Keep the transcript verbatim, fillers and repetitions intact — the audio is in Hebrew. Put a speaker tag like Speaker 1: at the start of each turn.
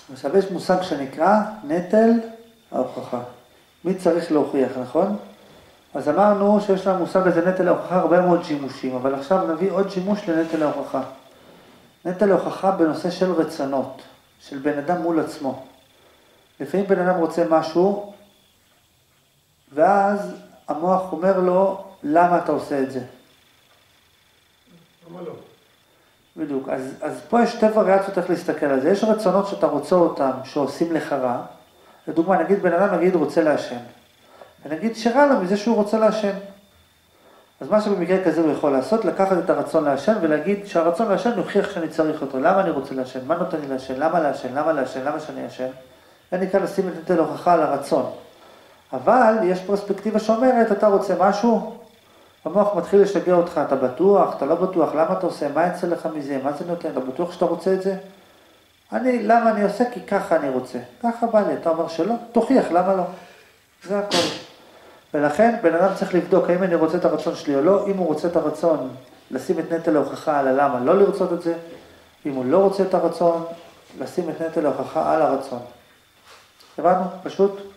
Speaker 1: עכשיו יש מושג שנקרא נטל ההוכחה. מי צריך להוכיח, נכון? אז אמרנו שיש לנו מושג הזה נטל ההוכחה הרבה מאוד שימושים, אבל עכשיו נביא עוד שימוש לנטל ההוכחה. נטל ההוכחה בנושא של רצונות, של בן אדם מול עצמו. לפעמים בן אדם רוצה משהו, ואז המוח אומר לו, למה אתה עושה את זה?
Speaker 2: למה לא? בדיוק,
Speaker 1: אז, אז פה יש שתי וריאציות איך להסתכל על זה. יש רצונות שאתה רוצה אותם, שעושים לך רע. לדוגמה, נגיד בן אדם נגיד רוצה לעשן. ונגיד שרע לו מזה שהוא רוצה לעשן. אז מה שבמקרה כזה הוא יכול לעשות, לקחת את הרצון לעשן ולהגיד שהרצון לעשן יוכיח שאני צריך אותו. למה אני רוצה לעשן? מה נותן לי לעשן? למה לעשן? למה לעשן? למה שאני אעשן? זה נקרא לשים את נטל ההוכחה על הרצון. אבל יש פרספקטיבה שאומרת, אתה רוצה משהו? המוח מתחיל לשגע אותך, אתה בטוח, אתה לא בטוח, למה אתה עושה? מה יצא לך מזה? מה זה נותן? אתה בטוח שאתה רוצה את זה? אני, למה אני עושה? כי ככה אני רוצה. ככה בא לי, אתה אומר שלא? תוכיח, למה לא? זה הכל. ולכן בן אדם צריך לבדוק האם אני רוצה את הרצון שלי או לא. אם הוא רוצה את הרצון, לשים את נטל ההוכחה על הלמה לא לרצות את זה. אם הוא לא רוצה את הרצון, לשים את נטל ההוכחה על הרצון. הבנו? פשוט?